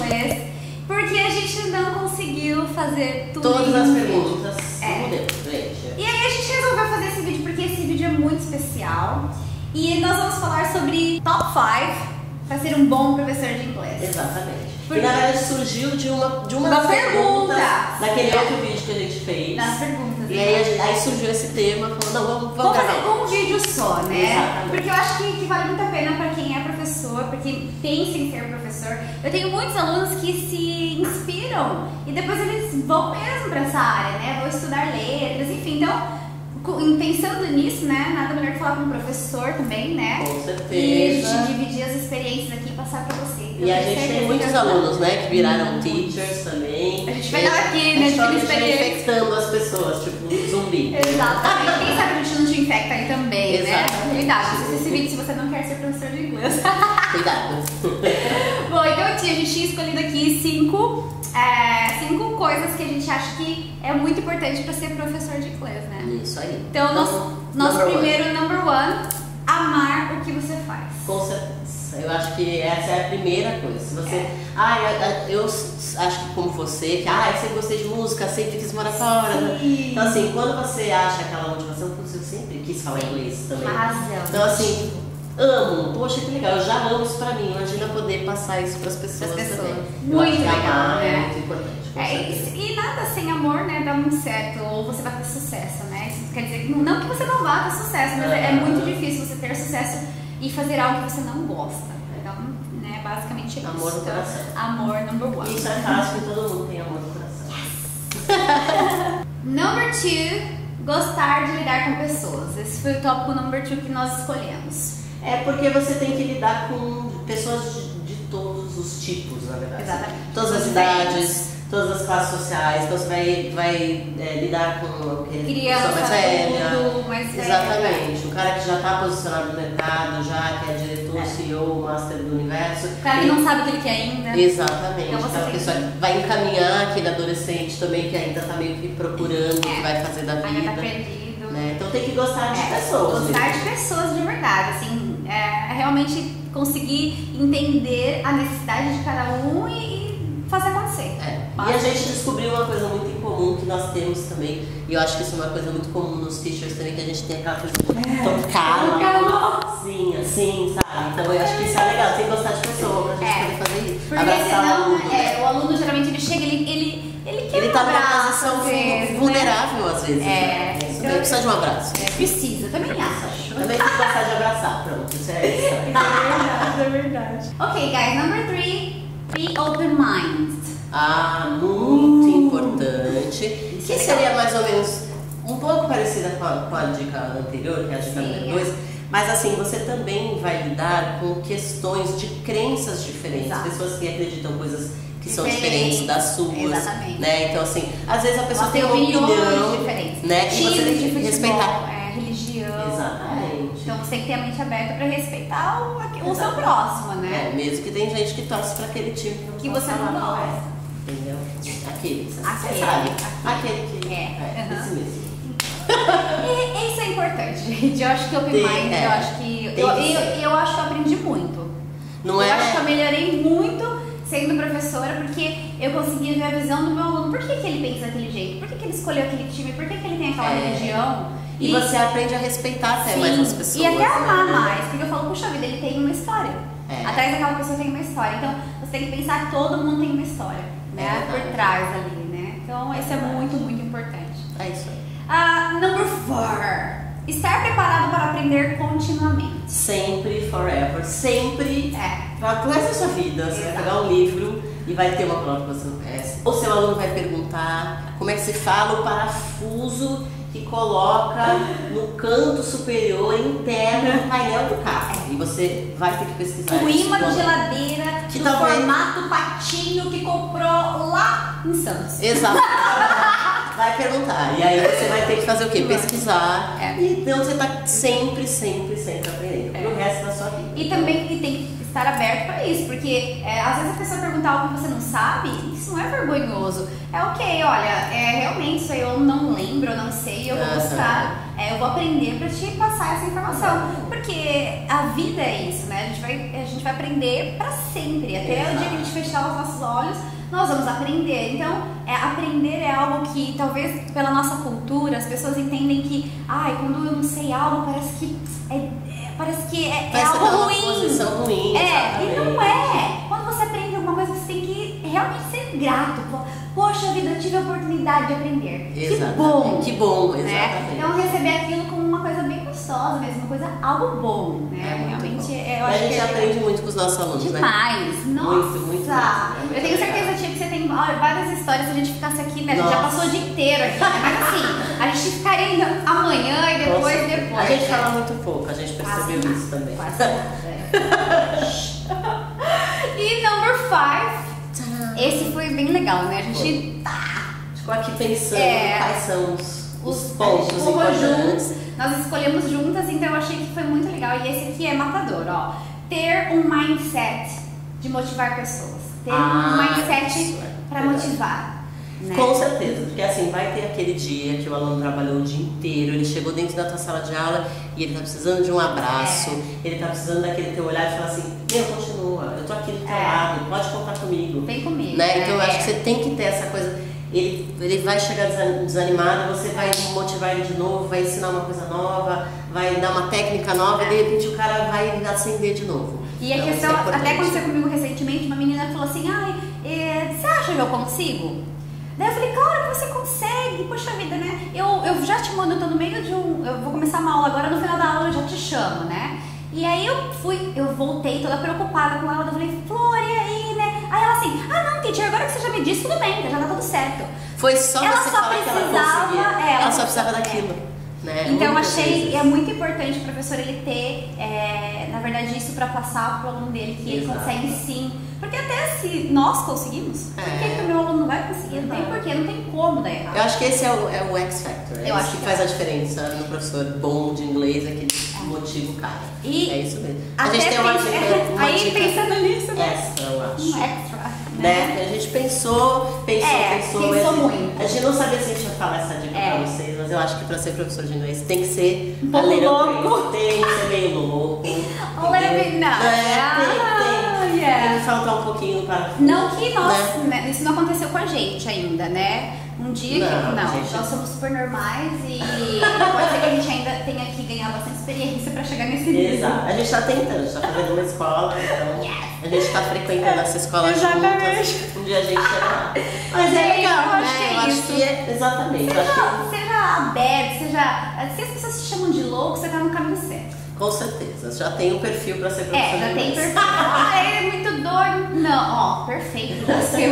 inglês, porque a gente não conseguiu fazer tudo todas as perguntas É. no modelo, gente. E aí a gente resolveu fazer esse vídeo porque esse vídeo é muito especial e nós vamos falar sobre top 5 para ser um bom professor de inglês. Exatamente. Porque- E na verdade surgiu de uma Uma das pergunta. perguntas daquele outro vídeo que a gente fez. Nas perguntas. E aí surgiu esse tema, falou, não, vamos Vamos gravar. fazer um vídeo só, né? Exatamente. Porque eu acho que vale muito a pena para quem é professor, para quem pensa em ser professor. Eu tenho muitos alunos que se inspiram e depois eles vão mesmo para essa área, né? Vão estudar letras, enfim. Então, pensando nisso, né? Nada melhor que falar com um professor também, né? Com certeza. E a gente dividir as experiências aqui e passar para você. E a gente tem muitos alunos, né, que viraram teachers também. A gente vai dar aqui, né, Só de que experiência. infectando as pessoas, tipo zumbi. Exatamente. Quem sabe a gente não te infecta aí também, Exatamente. né? Cuidado, assista esse vídeo se você não quer ser professor de inglês. Cuidado. Bom, então tia, a gente tinha escolhido aqui cinco coisas que a gente acha que é muito importante para ser professor de inglês, né? Isso aí. Então, nosso number primeiro number one, amar o que você faz. Com certeza. Eu acho que essa é a primeira coisa. Se você. Eu acho que como você, que eu sempre gostei de música, sempre quis morar fora. Sim. Então, assim, quando você acha aquela motivação, porque eu sempre quis falar inglês também. Razão. Então, assim, amo. Poxa, que legal. Eu já amo isso pra mim. Imagina poder passar isso pras pessoas, também. Eu Muito acho que legal, amar né? é muito importante. Com certeza. E nada sem amor, né, dá muito certo, ou você vai ter sucesso, né? Isso quer dizer que não que você não vá ter sucesso, mas é muito difícil você ter sucesso e fazer algo que você não gosta. Então, né, basicamente é isso. Amor no coração. Amor number one. Isso é fácil, porque todo mundo tem amor no coração. Number two, gostar de lidar com pessoas. Esse foi o tópico number two que nós escolhemos. É porque você tem que lidar com pessoas de todos os tipos, na verdade. Exatamente. Todas as idades, todas as classes sociais. Então você vai lidar com aquele Criança, pessoa mais velha. adulto, mais velha. Exatamente. O cara que já está posicionado no mercado, já que é diretor, CEO, master do universo. O cara que não sabe o que ele quer ainda. Exatamente. Então você Aquela tem pessoa que vai encaminhar aquele adolescente também que ainda está meio que procurando o que vai fazer da vida. Ainda tá perdido. Né? Então tem que gostar de pessoas. Gostar mesmo. de pessoas de verdade, assim, realmente conseguir entender a necessidade de cada um e fazer acontecer. E a gente descobriu uma coisa muito em comum que nós temos também, e eu acho que isso é uma coisa muito comum nos teachers também, que a gente tem aquela coisa de tocar, sim, assim, sabe? Então eu acho que isso é legal, tem que gostar de pessoa pra gente poder fazer isso. Porque Abraçar senão, o aluno. o aluno geralmente ele chega, ele quer Ele tá um numa abraço, posição às vezes, vulnerável às vezes. É. Né? Isso mesmo, precisa de um abraço. Precisa, também acho. Também tem que gostar de abraçar, pronto, isso é isso. É verdade. Ok, guys, number three, be open-minded. Muito importante. Isso é Que seria mais ou menos um pouco parecida com a dica anterior, que é a dica número 2. Mas assim, você também vai lidar com questões de crenças diferentes. Exato. Pessoas que acreditam coisas que são diferentes das suas. Exatamente. Né? Então assim, às vezes a pessoa Elas tem têm uma opiniões opinião, diferentes. né? E você tem de que futebol, respeitar. Religião. Exatamente. Então você tem que ter a mente aberta para respeitar o seu próximo, né? Mesmo que tem gente que torce para aquele time Que você não fala, gosta. Entendeu? Aquele, você Aquele. sabe? Aquele que esse mesmo. E isso é importante, gente. Eu acho que open mind, eu acho que eu acho que eu aprendi muito. Não eu acho que eu melhorei muito sendo professora, porque eu conseguia ver a visão do meu aluno. Por que ele pensa daquele jeito? Por que ele escolheu aquele time? Por que ele tem aquela religião? E você aprende a respeitar até mais as pessoas. E até amar né? mais, porque eu falo, puxa vida, ele tem uma história. Atrás daquela pessoa tem uma história. Então você tem que pensar que todo mundo tem uma história, né? Por trás ali, né? Então isso é muito, muito importante. É isso aí. Number 4. Estar preparado para aprender continuamente. Sempre, forever, sempre. Para o resto da sua vida, você vai Exato. pegar um livro e vai ter uma palavra que você não conhece. Ou seu aluno vai perguntar como é que se fala o parafuso que coloca no canto superior interno do painel do carro. E você vai ter que pesquisar. O isso. imã de geladeira Que do talvez- formato patinho que comprou lá em Santos. Exato. Vai perguntar. E aí você vai ter que fazer o quê? Pesquisar. Então você tá sempre, sempre, sempre aprendendo. Pro resto da sua vida. E também tem que estar aberto para isso, porque às vezes a pessoa perguntar algo que você não sabe, isso não é vergonhoso. É ok, olha, realmente isso aí eu não lembro, eu não sei, eu vou buscar eu vou aprender pra te passar essa informação. Porque a vida é isso, né? A gente vai aprender pra sempre. Até o dia que a gente fechar os nossos olhos, nós vamos aprender. Então, aprender é algo que talvez pela nossa cultura as pessoas entendem que, quando eu não sei algo parece que é algo ruim. Uma posição ruim. E não é. Quando você aprende alguma coisa, você tem que realmente ser grato. Poxa vida, eu tive a oportunidade de aprender. Exatamente. Que bom. Que bom, exatamente. Né? Então receber aquilo como uma coisa bem gostosa mesmo, uma coisa, algo bom, né? Realmente, eu acho que a gente aprende muito com os nossos alunos, demais. Né? Nossa. Muito. Eu tenho certeza, Tia, que você tem várias histórias. Se a gente ficasse aqui, né? A gente já passou o dia inteiro aqui, né? Mas assim, a gente ficaria ainda amanhã e depois. A gente fala muito pouco, a gente percebeu isso também. E number 5. Esse foi bem legal, né? A gente ficou aqui pensando quais são os pontos importantes. Nós escolhemos juntas, então eu achei que foi muito legal. E esse aqui é matador, ó. Ter um mindset de motivar pessoas. Ter um mindset para motivar. Né? Com certeza, porque assim, vai ter aquele dia que o aluno trabalhou o dia inteiro, ele chegou dentro da tua sala de aula e ele tá precisando de um abraço, ele tá precisando daquele teu olhar e falar assim, continua, eu tô aqui do teu lado, pode contar comigo. Vem comigo. Né? Então eu acho que você tem que ter essa coisa, ele vai chegar desanimado, você vai motivar ele de novo, vai ensinar uma coisa nova, vai dar uma técnica nova e de repente o cara vai acender de novo. E a questão, até aconteceu comigo recentemente, uma menina falou assim, você acha que eu consigo? Daí eu falei, claro que você consegue, poxa vida, né? Eu já te mando, eu tô no meio de eu vou começar uma aula agora, no final da aula eu já te chamo, né? E aí eu voltei toda preocupada com ela, eu falei, Flor, e aí, né? Aí ela assim, não, teacher, agora que você já me disse, tudo bem, já tá tudo certo. Foi só ela você falar que ela conseguia. Ela só precisava daquilo. Né? Então eu achei, é muito importante o professor ele ter, na verdade, isso para passar pro aluno dele, que ele consegue sim. Porque até se nós conseguimos, por que o meu aluno não vai conseguir? Não tem porquê, não tem como dar errado. Eu acho que esse é o X Factor, é isso que faz a diferença no professor bom de inglês, é que motiva o cara. É isso mesmo. A gente tem uma dica. Aí pensando nisso, extra, eu acho. Extra. Né? A gente pensou muito. A gente não sabia se a gente ia falar essa dica pra vocês, mas eu acho que pra ser professor de inglês tem que ser um pouco louco. Tem que ser meio louco. Tem que faltar um pouquinho para. Não que isso não aconteceu com a gente ainda, né? Um dia nós somos super normais e pode ser que a gente ainda tenha que ganhar bastante experiência para chegar nesse nível. Exato, a gente está tentando, a gente está fazendo uma escola, então a gente está frequentando essa escola juntas. Um dia a gente chega lá. Mas é legal, né? Eu acho que é exatamente. Seja aberto, se as pessoas te chamam de louco, você está no caminho certo. Com certeza, já tem um perfil para ser professor. Já tem perfil. Ele é muito doido. Não, perfeito.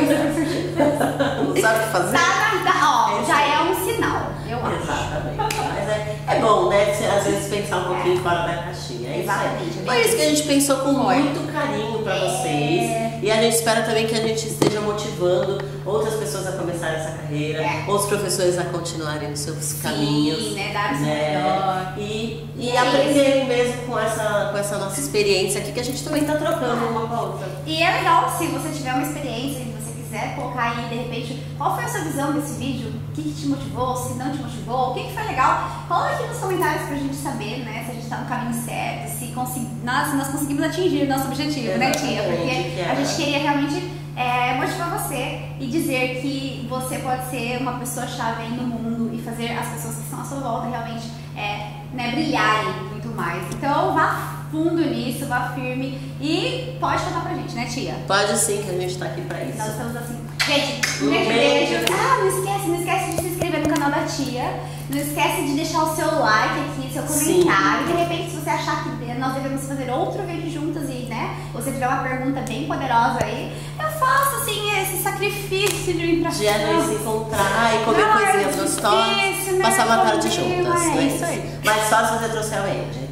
Não sabe o que fazer? Já é um sinal, eu acho. Exatamente. Mas é bom, né? Às vezes pensar um pouquinho fora da caixinha. Exatamente. Foi isso que a gente pensou com muito carinho para vocês. E a gente espera também que a gente esteja motivando outras pessoas a começarem essa carreira, outros professores a continuarem os seus caminhos. Dar o seu melhor. E aprenderem mesmo com essa nossa experiência aqui, que a gente também está trocando uma com a outra. E é legal se você tiver uma experiência e você quiser colocar aí, de repente, qual foi a sua visão desse vídeo, o que te motivou, se não te motivou, o que foi legal, coloca aqui nos comentários pra gente saber, né, se a gente tá no caminho certo, se nós conseguimos atingir o nosso objetivo, né, tia? Porque a gente queria realmente motivar você e dizer que você pode ser uma pessoa-chave aí no mundo e fazer as pessoas que estão à sua volta realmente brilharem muito mais. Então vá fundo nisso, vá firme e pode contar pra gente, né, tia? Pode sim, que a gente tá aqui pra isso. Nós estamos assim. Gente, um beijo. Não esquece de se inscrever no canal da tia. Não esquece de deixar o seu like aqui, seu comentário. De repente, se você achar que nós devemos fazer outro vídeo juntas e, você tiver uma pergunta bem poderosa aí, eu faço, assim, esse sacrifício de vir pra cá. De se encontrar e comer coisinhas gostosas, passar uma tarde juntas. É isso aí. Mas só se você trouxer o Andy.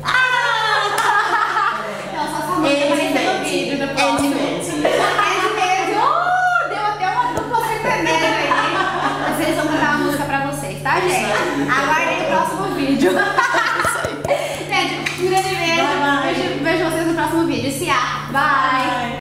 Não, só sua mãe vai receber o vídeo do próximo. Deu até uma dupla sertaneja aí. Mas eles vão cantar uma música pra vocês, tá, gente? Aguardem o próximo vídeo. Gente, um grande beijo. Vejo vocês no próximo vídeo. Bye!